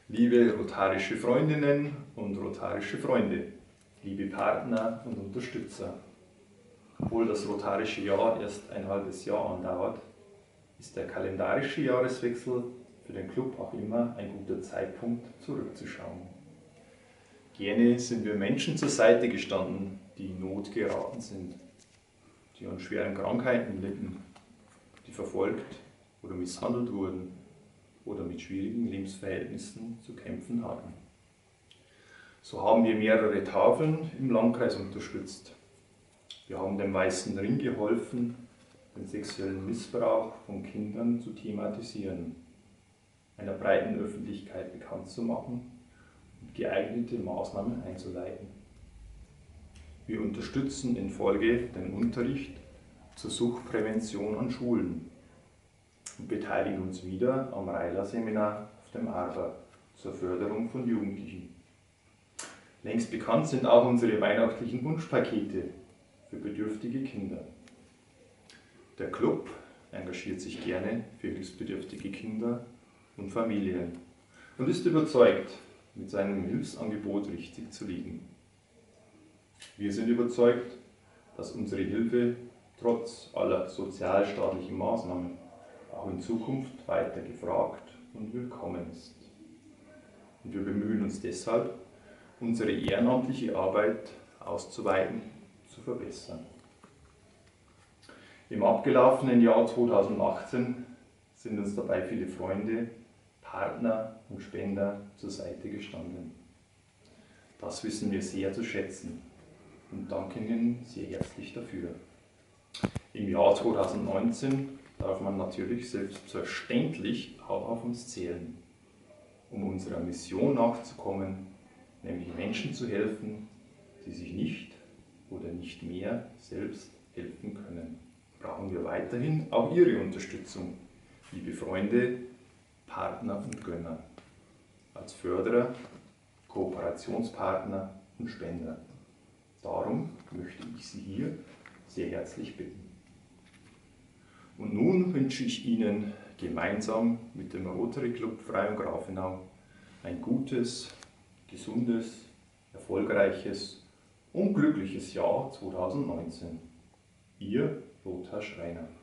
Liebe rotarische Freundinnen und rotarische Freunde, liebe Partner und Unterstützer. Obwohl das rotarische Jahr erst ein halbes Jahr andauert, ist der kalendarische Jahreswechsel für den Club auch immer ein guter Zeitpunkt zurückzuschauen. Gerne sind wir Menschen zur Seite gestanden, die in Not geraten sind, die an schweren Krankheiten litten, die verfolgt oder misshandelt wurden oder mit schwierigen Lebensverhältnissen zu kämpfen hatten. So haben wir mehrere Tafeln im Landkreis unterstützt. Wir haben dem Weißen Ring geholfen, den sexuellen Missbrauch von Kindern zu thematisieren, einer breiten Öffentlichkeit bekannt zu machen und geeignete Maßnahmen einzuleiten. Wir unterstützen in Folge den Unterricht zur Suchtprävention an Schulen und beteiligen uns wieder am Reiler-Seminar auf dem Arber zur Förderung von Jugendlichen. Längst bekannt sind auch unsere weihnachtlichen Wunschpakete für bedürftige Kinder. Der Club engagiert sich gerne für hilfsbedürftige Kinder und Familien und ist überzeugt, mit seinem Hilfsangebot richtig zu liegen. Wir sind überzeugt, dass unsere Hilfe trotz aller sozialstaatlichen Maßnahmen auch in Zukunft weiter gefragt und willkommen ist. Und wir bemühen uns deshalb, unsere ehrenamtliche Arbeit auszuweiten, zu verbessern. Im abgelaufenen Jahr 2018 sind uns dabei viele Freunde, Partner und Spender zur Seite gestanden. Das wissen wir sehr zu schätzen und danken Ihnen sehr herzlich dafür. Im Jahr 2019 darf man natürlich selbstverständlich auch auf uns zählen, um unserer Mission nachzukommen, nämlich Menschen zu helfen, die sich nicht oder nicht mehr selbst helfen können. Brauchen wir weiterhin auch Ihre Unterstützung, liebe Freunde, Partner und Gönner, als Förderer, Kooperationspartner und Spender. Darum möchte ich Sie hier sehr herzlich bitten. Und nun wünsche ich Ihnen gemeinsam mit dem Rotary Club Freyung-Grafenau ein gutes, gesundes, erfolgreiches und glückliches Jahr 2019. Ihr Lothar Schreiner.